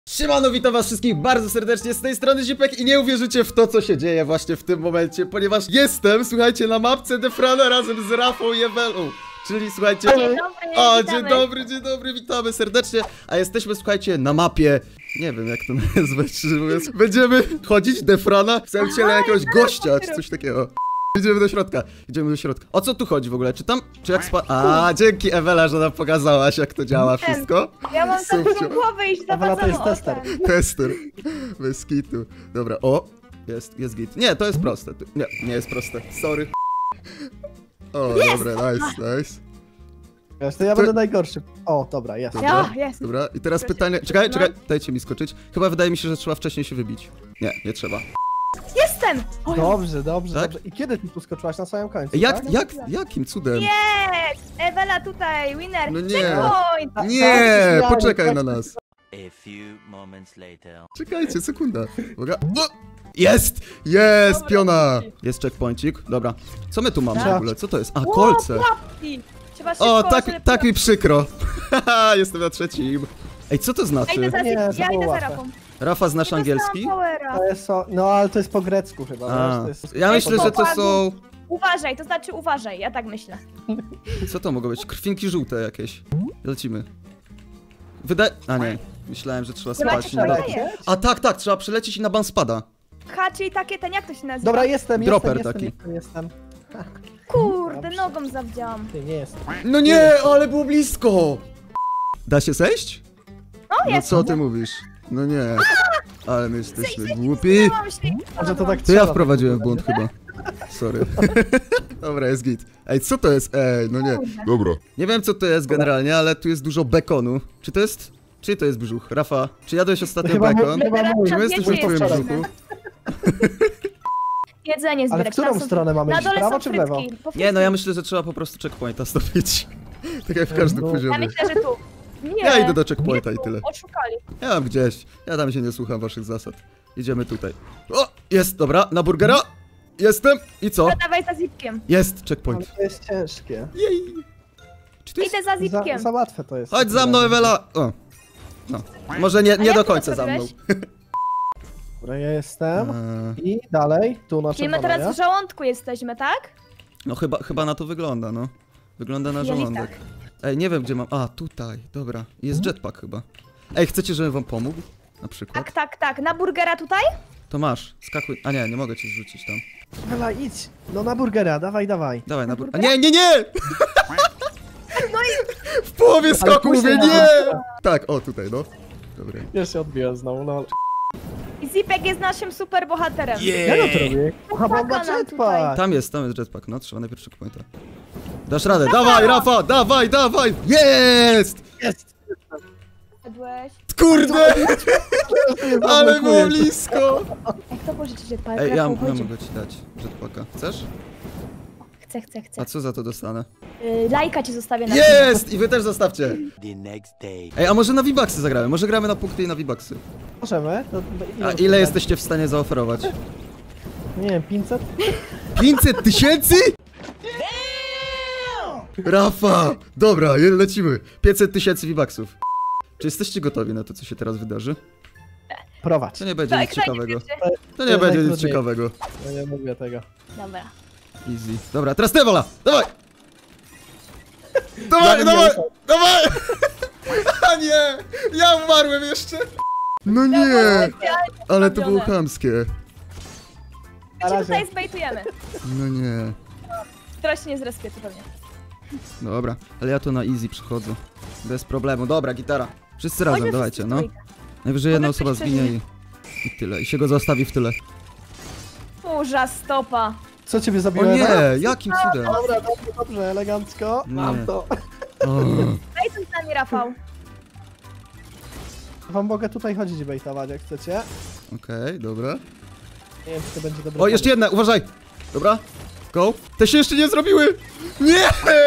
Siemano, witam was wszystkich bardzo serdecznie, z tej strony Zipek i nie uwierzycie w to, co się dzieje właśnie w tym momencie, ponieważ jestem, słuchajcie, na mapce Defrana razem z Rafą i Ewelą. Czyli słuchajcie... Dzień dobry, witamy serdecznie. A jesteśmy, słuchajcie, na mapie... Nie wiem jak to nazwać, szczerze mówiąc. Będziemy chodzić Defrana w sensie na jakiegoś gościa, czy coś takiego. Idziemy do środka. O co tu chodzi w ogóle? Czy jak A, dzięki Ewela, że nam pokazałaś, jak to działa wszystko. Ja mam taką głowę i Ewela to jest tester. Tester. Bez kitu. Dobra, o. Jest git. Nie, to jest proste. Nie jest proste. Sorry. O, dobra, nice. Wiesz, to ja będę najgorszy. O, dobra, jest. Jest. Dobra, i teraz pytanie... Czekaj, dajcie mi skoczyć. Chyba wydaje mi się, że trzeba wcześniej się wybić. Nie trzeba. Jestem! Dobrze. Tak? I kiedy ty tu skoczyłaś na samym końcu, tak? Jakim cudem? Jest! Ewela tutaj, winner! No nie. Checkpoint! Nie, poczekaj na nas. A few moments later. Czekajcie, sekunda. Uwaga. O! Jest! Jest, piona! Jest checkpointik, dobra. Co my tu mamy w ogóle? Co to jest? A, kolce. Łapki! Trzeba szybko, O, tak mi przykro. Haha, jestem na trzecim. Ej, co to Ja znaczy? idę za Nie, to ja było idę za łatwe. Rafą. Rafa, znasz angielski? To jest no, ale to jest po grecku chyba, A, wiesz, to jest... ja myślę, że to są... Uważaj, to znaczy uważaj, ja tak myślę. Co to mogą być? Krwinki żółte jakieś. Lecimy. A nie, myślałem, że trzeba Zobaczcie, spać. co Nie, daje. A tak, trzeba przelecieć i na ban spada. Ha, czyli takie ten, jak to się nazywa? Dobra, jestem. Dropper taki. Kurde, Dobrze. nogą zawdziałam. Ty, nie jestem. No nie, ale było blisko! Da się zejść? O, No jest! co ty mówisz? No nie. Ale my jesteśmy głupi. Może to tak To ja trzeba wprowadziłem w tak błąd chyba. Sorry. Dobra, jest git. Ej, co to jest? Ej, no nie. Dobra. Nie wiem co to jest generalnie, ale tu jest dużo bekonu. Czy to jest brzuch? Rafa, czy jadłeś ostatnio Chyba bekon? mój. Czy my jesteśmy w twoim brzuchu? Jedzenie Ale zbierać. w którą stronę mamy Na iść? dole Prawo są czy w lewo? frytki. Po Nie, no ja frytki. myślę, że trzeba po prostu checkpointa zdobyć. Tak jak w każdym Ja Ja poziomie. myślę, że tu. Nie. Ja idę do checkpointa i tyle. Oszukali. Ja mam gdzieś. Ja tam się nie słucham waszych zasad. Idziemy tutaj. O! Jest, dobra, na burgera. Jestem. I co? Dawaj za zipkiem. Jest, Ale checkpoint. to jest ciężkie. Jej. Czy to jest... Idę za zipkiem. Za łatwe to jest. Chodź za mną, Ewela! O. No. Może nie jak do ty końca to za mną. Dobra, ja jestem. Eee, I dalej, tu na Czyli my czerwono, teraz w żołądku jesteśmy, tak? No chyba na to wygląda, no. Wygląda na Jelita. żołądek. Ej, nie wiem gdzie mam... A, tutaj, dobra. Jest jetpack chyba. Ej, chcecie, żebym wam pomógł? Na przykład? Tak. Na burgera tutaj? To masz, skakuj. A nie mogę cię zrzucić tam. Dobra, idź. No na burgera, dawaj. Dawaj, na Na burgera. A nie! No i W połowie skoku mówię, później nie! na- Tak, o tutaj, no. Dobra. Ja się odbiłem znowu, no. Zipek jest naszym super bohaterem. Ja to robię. Aha, mam Chłopaka nam jetpack. Tam jest jetpack, no. Trzeba najpierw checkpointa. Dasz radę, dawaj, Rafa! Dawaj! Jest! Jest. Padłeś. Kurde! Ale było Zablokujesz. blisko! Jak to pożyczyć jetpack? Ej, ja Rafał, chodź. mogę ci dać jetpacka. Chcesz? Chcę. A co za to dostanę? Lajka ci zostawię na Jest! I wy też zostawcie. The next day. Ej, a może na V-Bucksy zagramy? Może gramy na punkty i na V-Bucksy. Możemy. A ile jesteście w stanie zaoferować? Nie wiem, 500? 500 tysięcy? Rafa! Dobra, lecimy. 500 tysięcy V-Bucksów. Czy jesteście gotowi na to, co się teraz wydarzy? Prowadź. To nie będzie nic ciekawego. To nie jest będzie nic najtrudniej. ciekawego. Ja nie mówię tego. Dobra. Easy. Dobra, teraz ty, Wola! Dawaj! Ja Dawaj, bym dawaj! miał- Dawaj! A nie! Ja umarłem jeszcze! No nie! Ale to było chamskie. Na My cię tutaj razie. zbejtujemy. No nie. Teraz się nie zrespię, to pewnie. Dobra, ale ja to na easy przychodzę. Bez problemu. Dobra, gitara. Wszyscy razem, Chodźmy dawajcie, wszyscy no. w trójkę. Najwyżej jedna Może osoba ktoś zginie i tyle. I się go zostawi w tyle. Burza stopa. Co ciebie O zabiłem? nie! Jakim cudem? Dobra, dobrze, elegancko. Nie. Mam to. O, Daj tu z nami, Rafał. Wam mogę tutaj chodzić i bejtować, jak chcecie. Okej, dobra. Nie wiem, czy to będzie dobre. O, jeszcze jedna, uważaj! Dobra, go. Te się jeszcze nie zrobiły! Nie!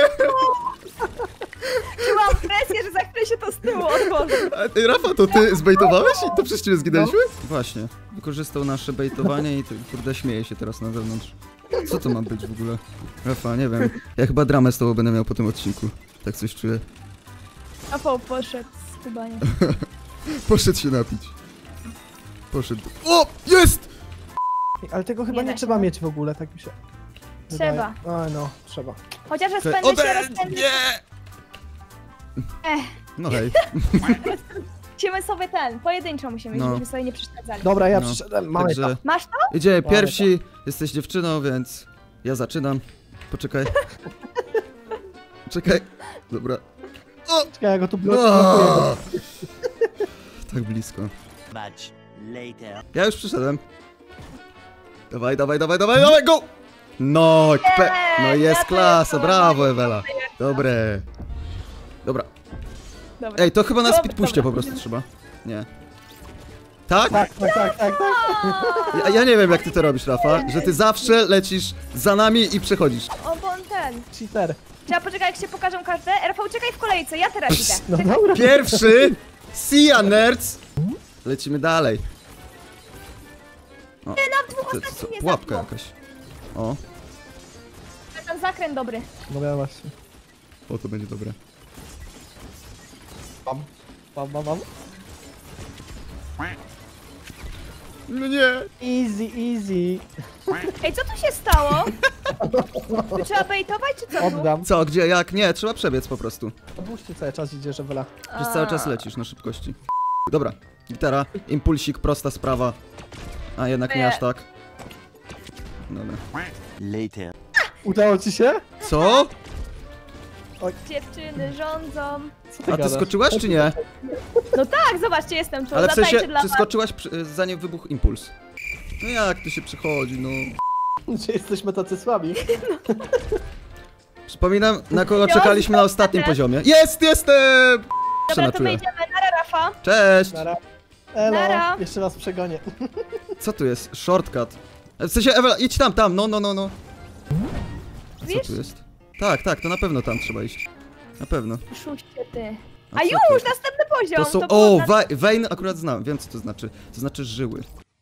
Czułam presję, że za chwilę się to z tyłu otworzy. Ej, Rafa, to ty zbejtowałeś i to przez ciebie zginęliśmy? Właśnie. Wykorzystał nasze bejtowanie i kurde śmieje się teraz na zewnątrz. Co to ma być w ogóle? Rafa, nie wiem. Ja chyba dramę z tobą będę miał po tym odcinku. Tak coś czuję. Rafał poszedł z Kubaniem. Poszedł się napić. Poszedł. O! Jest! Ale tego chyba Nie da nie się. trzeba mieć w ogóle, tak mi się... Trzeba. wydaje. A no, trzeba. Chociaż rozpędzę się, rozpędzę. Nie! No hej. Musimy sobie pojedynczo musimy, No. żebyśmy sobie nie przeszkadzali. Dobra, ja No, przyszedłem, mamy Także to. Masz to? idziemy Mamy pierwsi. Jesteś dziewczyną, więc ja zaczynam. Poczekaj. Czekaj. Dobra. O! Czekaj, ja go tu blokuję. No! Tak blisko. Much later. Ja już przyszedłem. Dawaj, dawaj, dawaj, dawaj, dawaj, go! No, no jest ja klasa, też. brawo Ewela. Dobre. Dobra. Dobra. Ej, to chyba na Dobra, speed puście po dobra. prostu trzeba. Nie. Tak? Tak. Ja nie wiem jak ty to robisz, Rafa, że ty zawsze lecisz za nami i przechodzisz. O, bo on ten. Cheater. Trzeba poczekać, jak się pokażą każde. Rafał, czekaj w kolejce, ja teraz idę. No dobra. Pierwszy! See ya, nerds! Lecimy dalej. O, Na dwóch co, ostatnich nie pułapka zabło. jakaś. O, Ten zakręt dobry. No ja właśnie. o to będzie dobre. Mam. No nie! Easy. Ej, co tu się stało? Tu trzeba bejtować, czy co tu? Oddam. Co, gdzie, jak? Nie, trzeba przebiec po prostu. Opuśćcie cały czas idzie, że wyla. Przez cały czas lecisz na szybkości. Dobra, gitara, impulsik, prosta sprawa. A jednak nie aż tak. Dobra. Later. Udało ci się? Co? Dziewczyny rządzą. Co A ty gadasz? skoczyłaś czy nie? No tak, zobaczcie, jestem tu. Ale w sensie, Zatańczę dla czy was. skoczyłaś zanim wybuchł impuls? No jak to się przychodzi, no. Czy jesteśmy tacy słabi? Przypominam, na kogo czekaliśmy na ostatnim poziomie. Jestem! Dobra, to my Czuję. idziemy. Nara, Rafa. Cześć! Nara. Elo, Nara. jeszcze raz przegonię. Co tu jest? Shortcut. W sensie, Ewela, idź tam, no. Co Wiesz? tu jest? Tak, to na pewno tam trzeba iść. Na pewno. Szuście ty. A A co już, to? następny poziom. To są, było o, na- vein akurat znam, wiem co to znaczy. To znaczy żyły.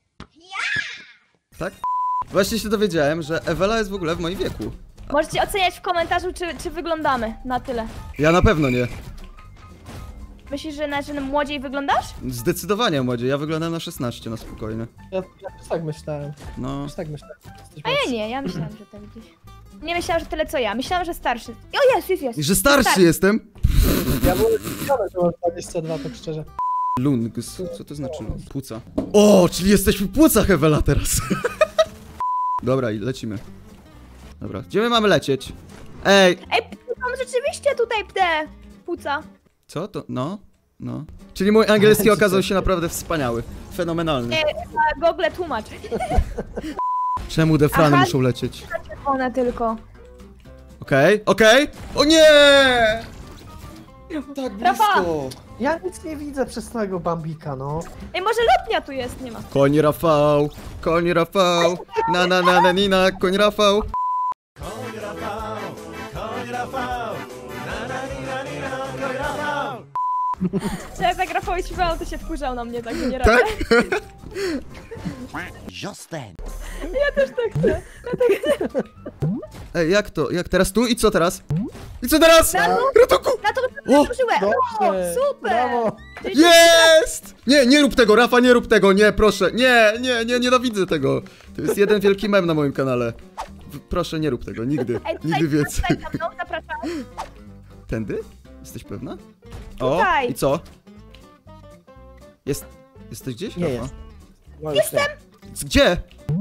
Tak? Właśnie się dowiedziałem, że Ewela jest w ogóle w moim wieku. Możecie oceniać w komentarzu, czy wyglądamy na tyle. Ja na pewno nie. Myślisz, że młodziej wyglądasz? Zdecydowanie młodziej, ja wyglądam na 16 na spokojnie. Ja też tak myślałem. No. Też tak myślałem. Jesteś A ja nie, ja myślałam, że to widzisz. Nie myślałam, że tyle co ja. Myślałam, że starszy. O, jest. I że starszy jestem? Ja byłem zdziwiony, że mam 22, tak szczerze. Lungs. Co to znaczy lung? Płuca. O, czyli jesteśmy w płucach Ewela teraz. Dobra, i lecimy. Dobra, gdzie my mamy lecieć? Ej! Ej, mam rzeczywiście tutaj te płuca. Co to? No. Czyli mój angielski okazał się naprawdę wspaniały. Fenomenalny. Na Google tłumacz. Czemu defrany Aha. muszą lecieć? One tylko. Okej. O nie! Tak Rafa! blisko. Ja nic nie widzę przez całego Bambika, no. Ej, może lotnia tu jest, nie ma. Koń Rafał. Nina, koń Rafał. Czy jak tak Rafał śpiewał, to się wkurzał na mnie, tak nie robię. Tak? Just then. Ja też tak chcę. Ej, jak to? Jak teraz tu? I co teraz? Ratunku! Na to O! użyłem. Dobrze. Super! Brawo. Jest! Nie rób tego, Rafa, nie rób tego, nie, proszę. Nie, nienawidzę tego. To jest jeden wielki mem na moim kanale. Proszę, nie rób tego, nigdy. Ej, Nigdy więcej. Tutaj za mną, zapraszam. Tędy? Jesteś pewna? O, Tutaj. i co? Jesteś gdzieś, Nie Rafa? jest. Jestem! Gdzie?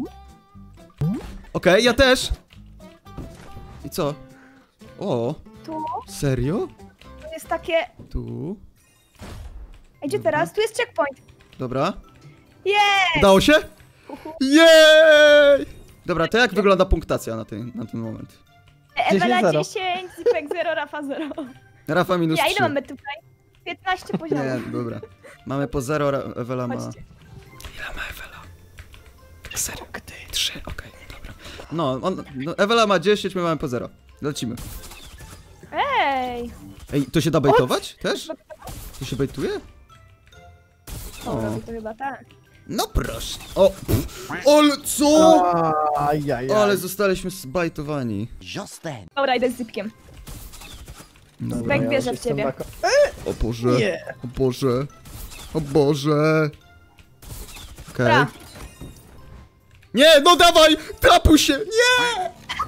Okej, ja też. I co? O, Tu serio? jest takie... Tu. Ej, gdzie teraz? Tu jest checkpoint. Dobra. Jest! Udało się? Jej! Dobra, to jak wygląda punktacja na ten moment? Ewela 10-0. 10, Zipek 0, Rafa 0. Rafa minus Ja 3. ile mamy tutaj? 15 poziomów. Nie, dobra. Mamy po 0, Ewela ma... Chodźcie. Ile ma Ewela? Serio? 3, okej, dobra. No, Ewela ma 10, my mamy po 0. Lecimy. Ej! Ej, to się da bejtować też? To się bejtuje? O, O. robi to chyba tak. No proszę. O! Ale co? Ajajaj. Ale zostaliśmy zbajtowani. Just then. Dobra, idę z Zipkiem. Dobra. Zipek Ja bierze już w ciebie. jestem O Boże. Nie. O Boże. O Boże. Okej. Dobra. Nie, no dawaj! Trapuj się! Nie!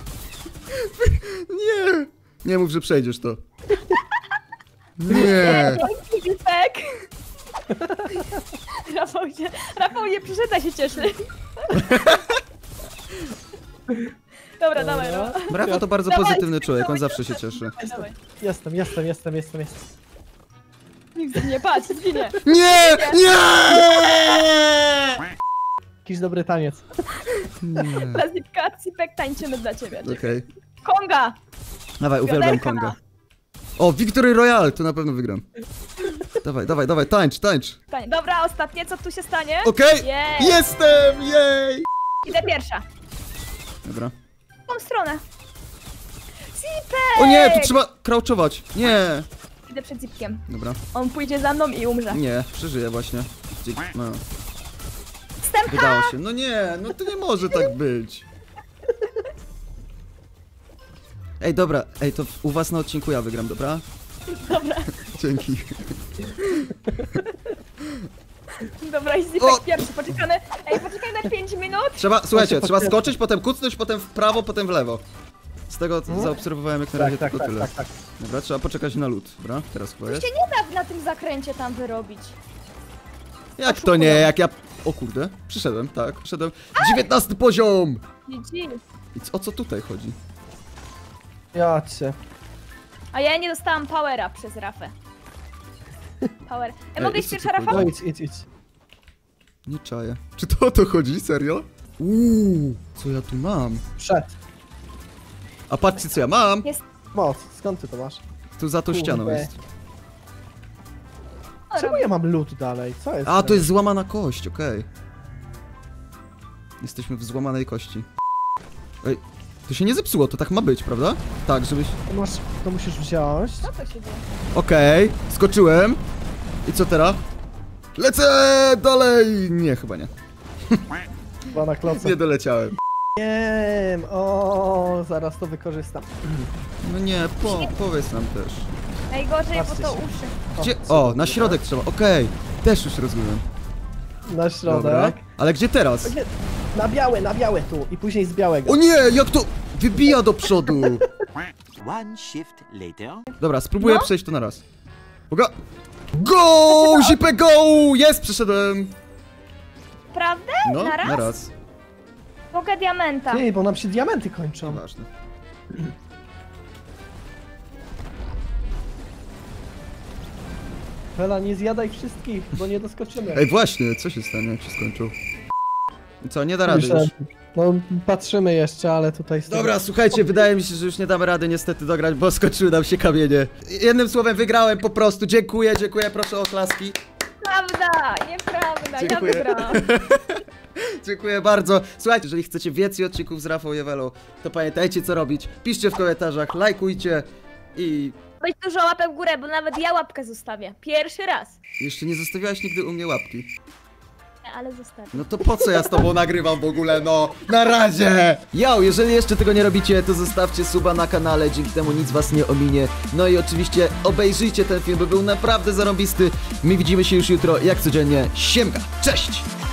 Nie! Nie mów, że przejdziesz to. Nie! Zipek! Rafał nie przyszedł, a się cieszy. Dobra, dawaj, no. Rafał to bardzo Dawaj, pozytywny człowiek, on dawaj, zawsze się cieszy. Dawaj. Jestem. Nikt nie patrz, zginie. Nie! Nie! Jakiś dobry taniec. Nie. Dla Zipek tańczymy dla ciebie. Okej. Konga! Dawaj, uwielbiam Wiaderka. Konga. O, Victory Royale, to na pewno wygram. Dawaj, tańcz. Dobra, ostatnie, co tu się stanie? Okej! Jej. Jestem! Jej! Idę pierwsza. Dobra. W tą stronę. Zipek! O nie, tu trzeba crouchować. Nie. Idę przed Zipkiem. Dobra. On pójdzie za mną i umrze. Nie, przeżyję właśnie. No, Wstępka! wydało się. No nie, no to nie może tak być. Ej, dobra, to u was na odcinku ja wygram, dobra? Dobra. Dzięki. Dobra, i Zipek O! pierwszy. Poczekamy na 5 minut. Słuchajcie, trzeba potwierdza. skoczyć, potem kucnąć, potem w prawo, potem w lewo. Z tego co zaobserwowałem jak na razie Tak. tylko tyle. Dobra, trzeba poczekać na lód. Dobra, teraz chyba jest. Się nie da na tym zakręcie tam wyrobić. Jak to nie, jak ja... O kurde, przyszedłem, tak, przyszedłem. 19 poziom! GG. I o co tutaj chodzi? Ja cię. A ja nie dostałam powera przez Rafę. Power. Ej, Mogę i iść co pierwsza, tu Rafał? No idź. Nie czaję. Czy to o to chodzi? Serio? Co ja tu mam? Przed. A patrzcie co ja mam! Jest. Moc, skąd ty to masz? Tu za tą ścianą Kurde. jest. Czemu ja mam lód dalej? Co jest? A, to jest złamana kość, okej. Jesteśmy w złamanej kości. Ej, to się nie zepsuło, to tak ma być, prawda? Tak, żebyś... To musisz wziąć. Co to się dzieje? Okej, skoczyłem. I co teraz? Lecę dalej! Nie, chyba nie. Chyba na kloca. Nie doleciałem. Nie, zaraz to wykorzystam. No nie, powiedz nam też. Najgorzej, bo Patrzcie to się. uszy. Gdzie? O, na środek trzeba, okej. Też już rozumiem. Na środek. Dobra. Ale gdzie teraz? Na białe tu i później z białego. O nie, jak to wybija do przodu. One shift later. Dobra, spróbuję No. przejść to na raz. Uwaga! Go! Zipek go! Jest, przeszedłem. Prawda? No, Na raz? na raz. Mogę diamenta. Ty, bo nam się diamenty kończą. Ważne. Wela, nie zjadaj wszystkich, bo nie doskoczymy. Ej, właśnie, co się stanie, jak się skończył? I co, nie da rady Myślałem- już. No, patrzymy jeszcze, ale tutaj... Dobra, słuchajcie, wydaje mi się, że już nie damy rady niestety dograć, bo skoczyły nam się kamienie. Jednym słowem, wygrałem po prostu. Dziękuję, proszę o oklaski. Prawda, nieprawda, Dziękuję. ja wygrałam. Dziękuję bardzo. Słuchajcie, jeżeli chcecie więcej odcinków z Rafał Jewelą, to pamiętajcie co robić. Piszcie w komentarzach, lajkujcie i... Weź dużo łapek w górę, bo nawet ja łapkę zostawię. Pierwszy raz. Jeszcze nie zostawiałaś nigdy u mnie łapki. Nie, ale zostawię. No to po co ja z tobą nagrywam w ogóle, no? Na razie! Yo, jeżeli jeszcze tego nie robicie, to zostawcie suba na kanale, dzięki temu nic was nie ominie. No i oczywiście obejrzyjcie ten film, bo był naprawdę zarąbisty. My widzimy się już jutro, jak codziennie. Siemka, cześć!